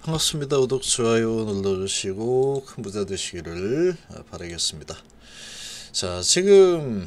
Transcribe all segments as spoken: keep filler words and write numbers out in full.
반갑습니다. 구독, 좋아요 눌러주시고 큰 부자 되시기를 바라겠습니다. 자, 지금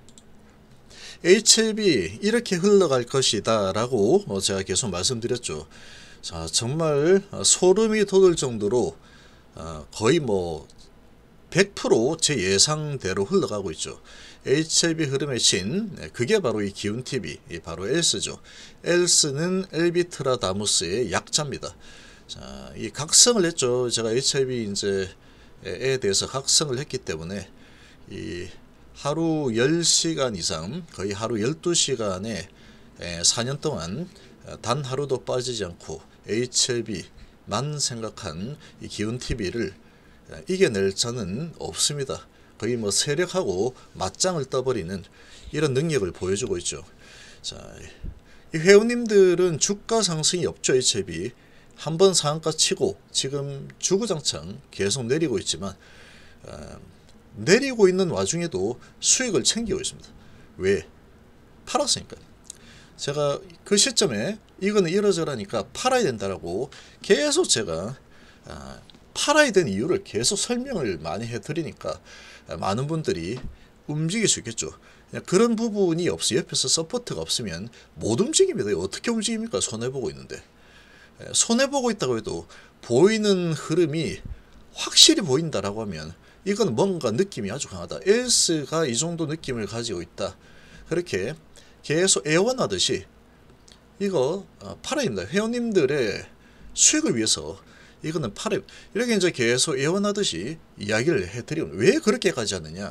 에이치엘비 이렇게 흘러갈 것이다 라고 제가 계속 말씀드렸죠. 자, 정말 소름이 돋을 정도로 거의 뭐 백 퍼센트 제 예상대로 흘러가고 있죠. 에이치엘비 흐름의 신, 그게 바로 이 기운티비, 바로 엘스죠. 엘스는 엘비트라다무스의 약자입니다. 자, 이 각성을 했죠. 제가 에이치엘비 이제에 대해서 각성을 했기 때문에 이 하루 열 시간 이상, 거의 하루 열두 시간에 사 년 동안 단 하루도 빠지지 않고 에이치엘비만 생각한 이 기운티비를 이겨낼 자는 없습니다. 거의 뭐 세력하고 맞짱을 떠버리는 이런 능력을 보여주고 있죠. 자, 이 회원님들은 주가 상승이 없죠. 에이치엘비 한번 상한가 치고 지금 주구장창 계속 내리고 있지만 어, 내리고 있는 와중에도 수익을 챙기고 있습니다. 왜? 팔았으니까. 제가 그 시점에 이거는 이러저러니까 팔아야 된다라고 계속 제가 어, 팔아야 되는 이유를 계속 설명을 많이 해드리니까 많은 분들이 움직일 수 있겠죠. 그런 부분이 없어, 옆에서 서포트가 없으면 못 움직입니다. 어떻게 움직입니까? 손해보고 있는데. 손해보고 있다고 해도 보이는 흐름이 확실히 보인다라고 하면 이건 뭔가 느낌이 아주 강하다. 엘스가 이 정도 느낌을 가지고 있다. 그렇게 계속 애원하듯이 이거 팔아야 됩니다. 회원님들의 수익을 위해서 이거는 팔아, 이렇게 이제 계속 예언하듯이 이야기를 해드리면 왜 그렇게까지 하느냐.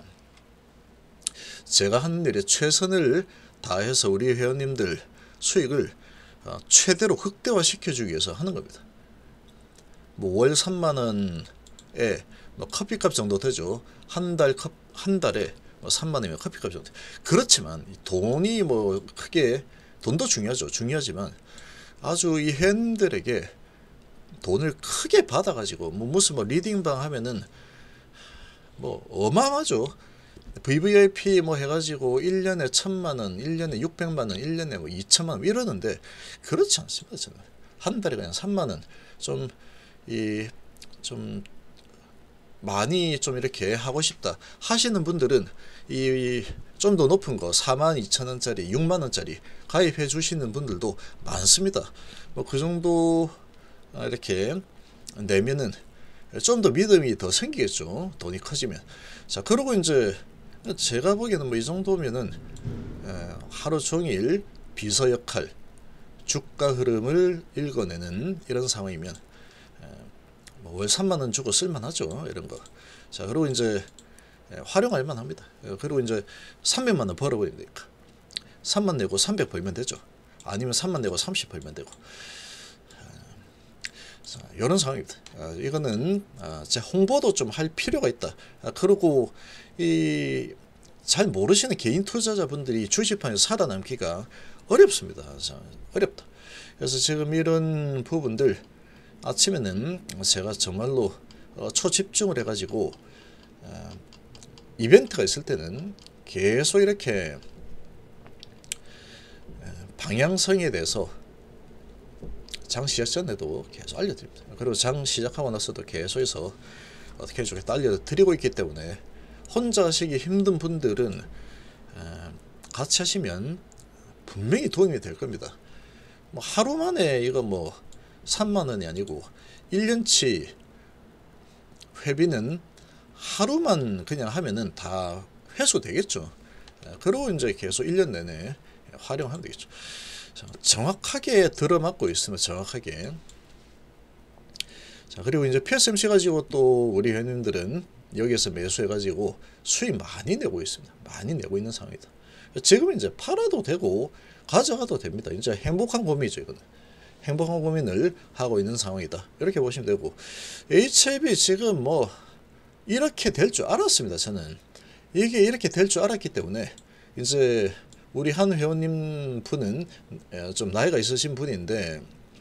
제가 하는 일에 최선을 다해서 우리 회원님들 수익을 최대로 극대화 시켜주기 위해서 하는 겁니다. 뭐 월 삼만 원에 뭐 커피값 정도 되죠. 한 달 컵, 한 달에 뭐 삼만 원이면 커피값 정도. 그렇지만 돈이 뭐 크게, 돈도 중요하죠. 중요하지만 아주 이 회원들에게 돈을 크게 받아가지고 뭐 무슨 뭐 리딩방 하면은 뭐 어마어마하죠. 브이브이아이피 뭐 해가지고 일 년에 천만 원, 일 년에 육백만 원, 일 년에 뭐 이천만 원 이러는데 그렇지 않습니다. 저는 한 달에 그냥 삼만 원, 좀 이 좀 많이 좀 이렇게 하고 싶다 하시는 분들은 이 좀 더 높은 거 사만 이천 원짜리, 육만 원짜리 가입해 주시는 분들도 많습니다. 뭐 그 정도 이렇게 내면은 좀 더 믿음이 더 생기겠죠. 돈이 커지면. 자, 그리고 이제 제가 보기에는 뭐 이 정도면은 하루 종일 비서 역할, 주가 흐름을 읽어내는 이런 상황이면 뭐 월 삼만 원 주고 쓸만하죠. 이런 거. 자, 그리고 이제 활용할 만합니다. 그리고 이제 삼백만 원 벌어버리면 되니까 삼만 내고 삼백 벌면 되죠. 아니면 삼만 내고 삼십 벌면 되고. 자, 이런 상황입니다. 아, 이거는 아, 제 홍보도 좀 할 필요가 있다. 아, 그리고 이 잘 모르시는 개인 투자자분들이 주식판에서 살아남기가 어렵습니다. 자, 어렵다. 그래서 지금 이런 부분들 아침에는 제가 정말로 어, 초집중을 해가지고 어, 이벤트가 있을 때는 계속 이렇게 방향성에 대해서 장 시작 전에도 계속 알려드립니다. 그리고 장 시작하고 나서도 계속해서 어떻게 해주겠다 알려드리고 있기 때문에 혼자 하시기 힘든 분들은 같이 하시면 분명히 도움이 될 겁니다. 뭐 하루 만에 이거 뭐 삼만 원이 아니고 일 년치 회비는 하루만 그냥 하면은 다 회수되겠죠. 그리고 이제 계속 일 년 내내 활용하면 되겠죠. 정확하게 들어맞고 있으면 정확하게. 자, 그리고 이제 피에스엠씨 가지고 또 우리 회원님들은 여기에서 매수해 가지고 수익 많이 내고 있습니다. 많이 내고 있는 상황이다. 지금 이제 팔아도 되고 가져가도 됩니다. 이제 행복한 고민이죠. 이거는 행복한 고민을 하고 있는 상황이다. 이렇게 보시면 되고, 에이치엘비 지금 뭐 이렇게 될 줄 알았습니다. 저는 이게 이렇게 될 줄 알았기 때문에 이제 우리 한 회원님 분은 좀 나이가 있으신 분인데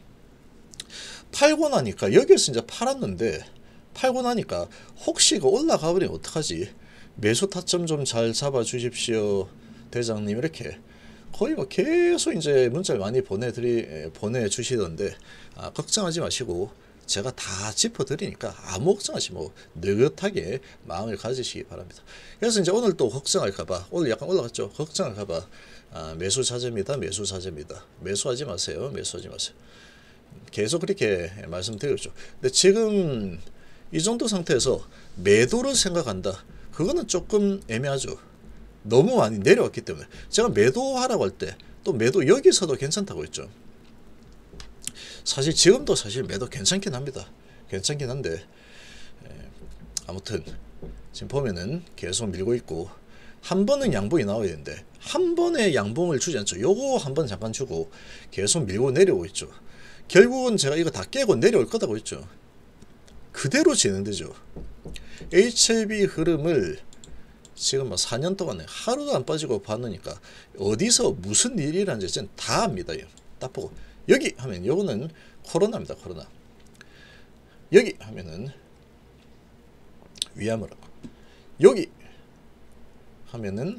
팔고 나니까 여기에서 이제 팔았는데 팔고 나니까 혹시 이거 올라가 버리면 어떡하지? 매수 타점 좀 잘 잡아 주십시오 대장님, 이렇게 거의 뭐 계속 이제 문자를 많이 보내드리 보내주시던데 아, 걱정하지 마시고 제가 다 짚어드리니까 아무 걱정하시 뭐 느긋하게 마음을 가지시기 바랍니다. 그래서 이제 오늘 또 걱정할까봐, 오늘 약간 올라갔죠. 걱정할까봐 아, 매수 자제입니다. 매수 자제입니다. 매수하지 마세요. 매수하지 마세요. 계속 그렇게 말씀드렸죠. 근데 지금 이 정도 상태에서 매도를 생각한다. 그거는 조금 애매하죠. 너무 많이 내려왔기 때문에. 제가 매도하라고 할 때 또 매도 여기서도 괜찮다고 했죠. 사실 지금도 사실 매도 괜찮긴 합니다. 괜찮긴 한데 에, 아무튼 지금 보면은 계속 밀고 있고, 한 번은 양봉이 나와야 되는데 한 번에 양봉을 주지 않죠. 요거 한 번 잠깐 주고 계속 밀고 내려오고 있죠. 결국은 제가 이거 다 깨고 내려올 거다고 했죠. 그대로 진행되죠. 에이치엘비 흐름을 지금 뭐 사 년 동안에 하루도 안 빠지고 봤으니까 어디서 무슨 일이라는지 저는 다 압니다. 딱 보고 여기 하면 요거는 코로나입니다. 코로나. 여기 하면은 위암을 하고, 여기 하면은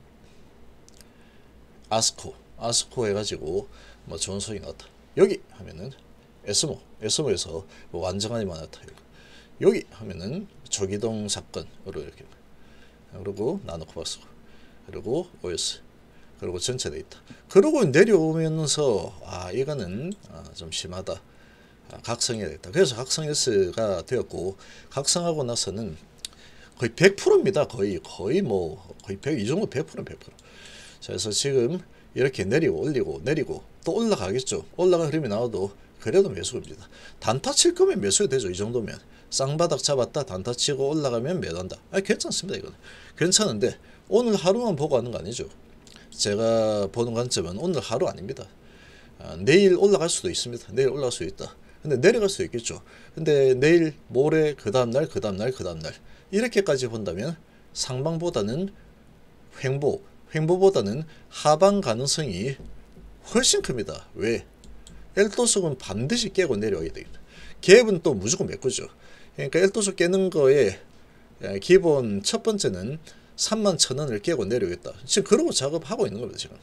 아스코 아스코 해가지고 뭐 좋은 소리 나왔다. 여기 하면은 에스모 에스모에서 뭐 완전한이 많았다. 여기 하면은 조기동 사건으로 이렇게, 그리고 나노코바스, 그리고 오에스, 그리고 전체 데이터, 그리고 내려오면서 아 이거는 아, 좀 심하다. 아, 각성해야 되겠다. 그래서 각성 S가 되었고, 각성하고 나서는 거의 백 퍼센트입니다. 거의 거의 뭐 거의 백, 이 정도 백 퍼센트 백 퍼센트. 그래서 지금 이렇게 내리고 올리고 내리고 또 올라가겠죠. 올라가 흐름이 나와도 그래도 매수입니다. 단타 칠 거면 매수해도 되죠. 이 정도면 쌍바닥 잡았다 단타 치고 올라가면 매도한다. 아 괜찮습니다. 이거는 괜찮은데 오늘 하루만 보고 하는 거 아니죠. 제가 보는 관점은 오늘 하루 아닙니다. 아, 내일 올라갈 수도 있습니다. 내일 올라갈 수 있다. 근데 내려갈 수도 있겠죠. 근데 내일 모레 그 다음날 그 다음날 그 다음날 이렇게까지 본다면 상방보다는 횡보 횡보보다는 하방 가능성이 훨씬 큽니다. 왜? 엘도속은 반드시 깨고 내려와야 됩니다. 갭은 또 무조건 메꾸죠. 그러니까 엘도속 깨는 거에 기본 첫 번째는 삼만 천 원을 깨고 내려오겠다. 지금 그러고 작업하고 있는 겁니다. 지금.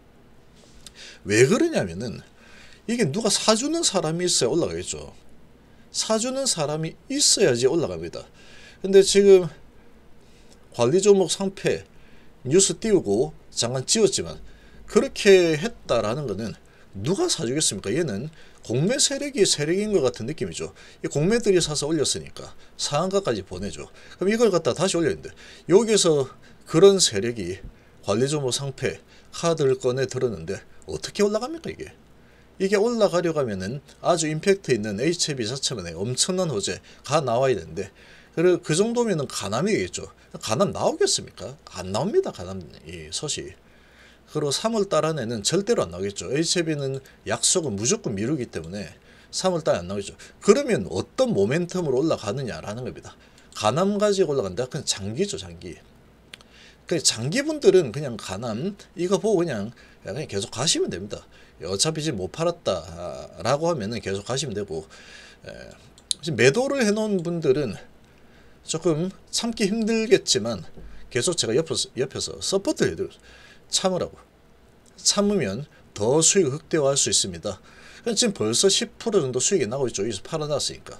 왜 그러냐면은 이게 누가 사주는 사람이 있어야 올라가겠죠. 사주는 사람이 있어야지 올라갑니다. 근데 지금 관리 종목 상패 뉴스 띄우고 잠깐 지웠지만 그렇게 했다라는 거는 누가 사주겠습니까? 얘는 공매 세력이 세력인 것 같은 느낌이죠. 이 공매들이 사서 올렸으니까 상한가까지 보내죠. 그럼 이걸 갖다 다시 올렸는데 여기서 그런 세력이 관리 종목 상패 카드를 꺼내 들었는데 어떻게 올라갑니까? 이게 이게 올라가려고 하면은 아주 임팩트 있는 에이치엘비 자체만의 엄청난 호재가 나와야 되는데, 그리고 그 정도면은 가남이겠죠. 가남 나오겠습니까? 안 나옵니다. 가남 이 소식. 그리고 삼월 달 안에는 절대로 안 나오겠죠. 에이치엘비는 약속은 무조건 미루기 때문에 삼월 달에 안 나오겠죠. 그러면 어떤 모멘텀으로 올라가느냐라는 겁니다. 가남 가지고 올라간다. 그냥 장기죠, 장기. 그 장기분들은 그냥 가남 이거 보고 그냥 그냥 계속 가시면 됩니다. 어차피 지금 못 팔았다라고 하면은 계속 가시면 되고, 에, 지금 매도를 해놓은 분들은 조금 참기 힘들겠지만 계속 제가 옆에서, 옆에서 서포트 해드려요. 참으라고. 참으면 더 수익 극대화할 수 있습니다. 지금 벌써 십 퍼센트 정도 수익이 나고 있죠. 여기서 팔아놨으니까.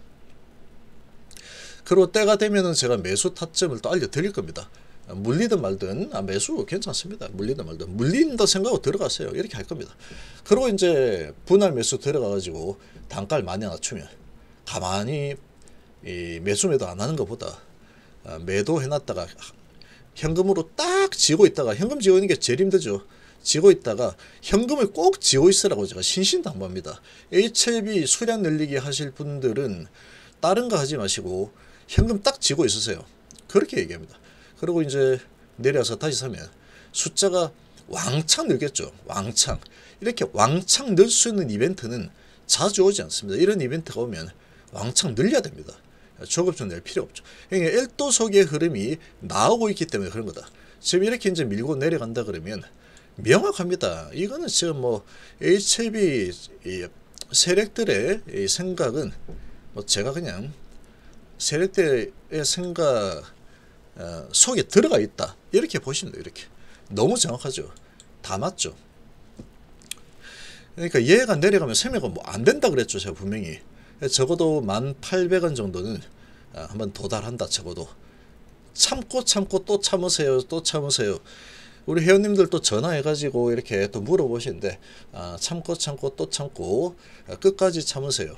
그리고 때가 되면은 제가 매수 타점을 또 알려드릴 겁니다. 물리든 말든 아, 매수 괜찮습니다. 물리든 말든 물린다 생각하고 들어가세요. 이렇게 할 겁니다. 그리고 이제 분할 매수 들어가가지고 단가를 많이 낮추면 가만히 이 매수 매도 안 하는 것보다 아, 매도 해놨다가 현금으로 딱 쥐고 있다가, 현금 쥐고 있는 게 제일 힘들죠. 쥐고 있다가 현금을 꼭 쥐고 있으라고 제가 신신당부합니다. 에이치엘비 수량 늘리기 하실 분들은 다른 거 하지 마시고 현금 딱 쥐고 있으세요. 그렇게 얘기합니다. 그리고 이제 내려서 다시 사면 숫자가 왕창 늘겠죠. 왕창. 이렇게 왕창 늘 수 있는 이벤트는 자주 오지 않습니다. 이런 이벤트가 오면 왕창 늘려야 됩니다. 조급좀 낼 필요 없죠. 그러니까 일도속의 흐름이 나오고 있기 때문에 그런 거다. 지금 이렇게 이제 밀고 내려간다 그러면 명확합니다. 이거는 지금 뭐 에이치엘비 세력들의 이 생각은 뭐 제가 그냥 세력들의 생각 어, 속에 들어가 있다. 이렇게 보시면 돼요. 이렇게. 너무 정확하죠. 다 맞죠. 그러니까 얘가 내려가면 세매가 뭐 안 된다 그랬죠. 제가 분명히. 적어도 만 팔백 원 정도는 한번 도달한다. 적어도 참고 참고 또 참으세요. 또 참으세요. 우리 회원님들 또 전화해가지고 이렇게 또 물어보시는데 아, 참고 참고 또 참고 끝까지 참으세요.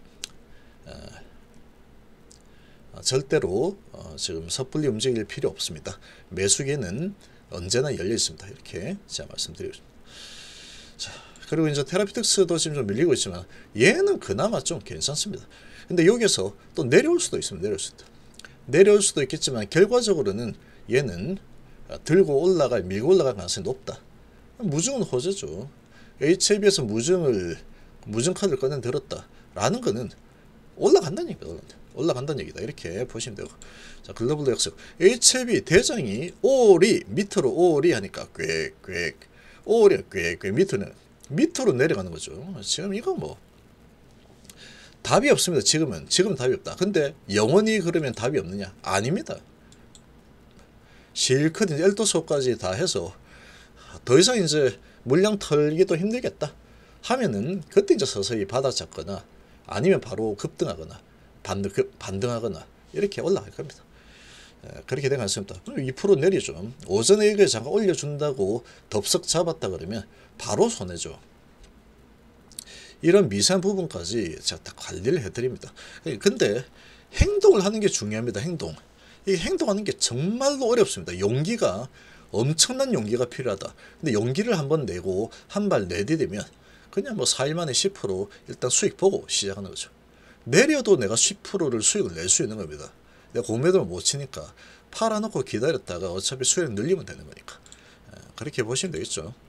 아, 절대로 어, 지금 섣불리 움직일 필요 없습니다. 매수기는 언제나 열려 있습니다. 이렇게 제가 말씀드리겠습니다. 자, 그리고 이제 테라피틱스도 지금 좀 밀리고 있지만 얘는 그나마 좀 괜찮습니다. 근데 여기서 또 내려올 수도 있습니다. 내려올 수도. 내려올 수도 있겠지만 결과적으로는 얘는 들고 올라갈, 밀고 올라갈 가능성이 높다. 무증은 호재죠. 에이치에이비에서 무증을, 무증 카드를 꺼내 들었다. 라는 거는 올라간다는 얘기다. 올라간다는 얘기다. 이렇게 보시면 되고. 자, 글로벌 약속. 에이치에이비 대장이 오리, 밑으로 오리 하니까 꽥, 꽥. 오리, 꽥, 꽥. 밑으로, 밑으로 내려가는 거죠. 지금 이거 뭐. 답이 없습니다. 지금은. 지금 답이 없다. 근데 영원히 그러면 답이 없느냐? 아닙니다. 실컷 이제 엘도 수업까지 다 해서 더 이상 이제 물량 털기도 힘들겠다 하면은 그때 이제 서서히 받아잡거나 아니면 바로 급등하거나 반등, 급, 반등하거나 이렇게 올라갈 겁니다. 에, 그렇게 될 가능성이 없다. 이 퍼센트 내리죠. 오전에 이거 잠깐 올려준다고 덥석 잡았다 그러면 바로 손해죠. 이런 미세한 부분까지 제가 다 관리를 해드립니다. 근데 행동을 하는 게 중요합니다. 행동. 이 행동하는 게 정말로 어렵습니다. 용기가 엄청난 용기가 필요하다. 근데 용기를 한번 내고 한 발 내디디면 그냥 뭐 사 일 만에 십 퍼센트 일단 수익 보고 시작하는 거죠. 내려도 내가 십 퍼센트를 수익을 낼 수 있는 겁니다. 내가 공매도를 못 치니까 팔아놓고 기다렸다가 어차피 수익 늘리면 되는 거니까. 그렇게 보시면 되겠죠.